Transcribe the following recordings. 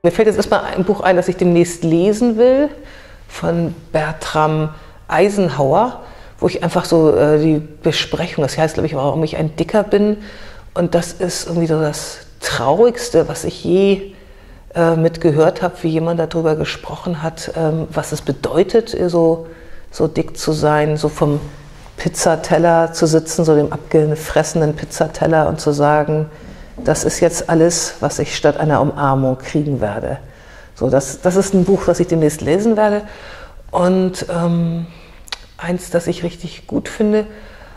Mir fällt jetzt erstmal ein Buch ein, das ich demnächst lesen will, von Bertram Eisenhower, wo ich einfach so die Besprechung, das heißt, glaube ich, warum ich ein Dicker bin. Und das ist irgendwie so das Traurigste, was ich je mitgehört habe, wie jemand darüber gesprochen hat, was es bedeutet, so dick zu sein, so vom Pizzateller zu sitzen, so dem abgefressenen Pizzateller und zu sagen, das ist jetzt alles, was ich statt einer Umarmung kriegen werde. So, das ist ein Buch, das ich demnächst lesen werde. Und eins, das ich richtig gut finde.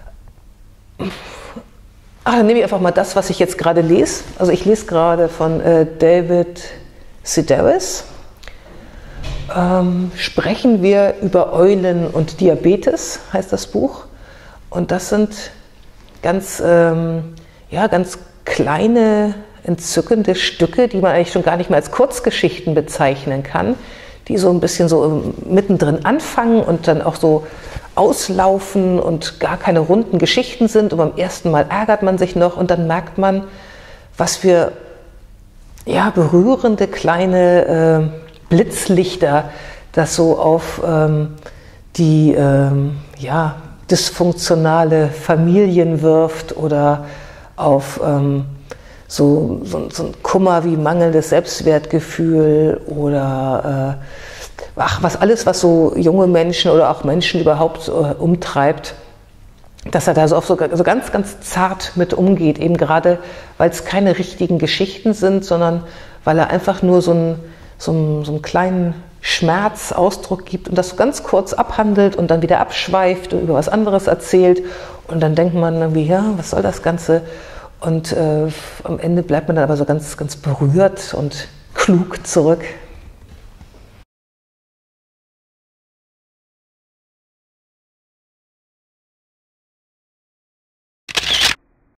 Dann nehme ich einfach mal das, was ich jetzt gerade lese. Also ich lese gerade von David Sedaris. Sprechen wir über Eulen und Diabetes, heißt das Buch. Und das sind ganz kleine, entzückende Stücke, die man eigentlich schon gar nicht mehr als Kurzgeschichten bezeichnen kann, die so ein bisschen so mittendrin anfangen und dann auch so auslaufen und gar keine runden Geschichten sind. Und beim ersten Mal ärgert man sich noch und dann merkt man, was für berührende kleine Blitzlichter das so auf die dysfunktionale Familien wirft oder auf so ein Kummer wie mangelndes Selbstwertgefühl oder was so junge Menschen oder auch Menschen überhaupt umtreibt, dass er da so ganz, ganz zart mit umgeht, eben gerade, weil es keine richtigen Geschichten sind, sondern weil er einfach nur so einen kleinen Schmerzausdruck gibt und das so ganz kurz abhandelt und dann wieder abschweift und über was anderes erzählt und dann denkt man irgendwie, was soll das Ganze? Und am Ende bleibt man dann aber so ganz, ganz berührt und klug zurück.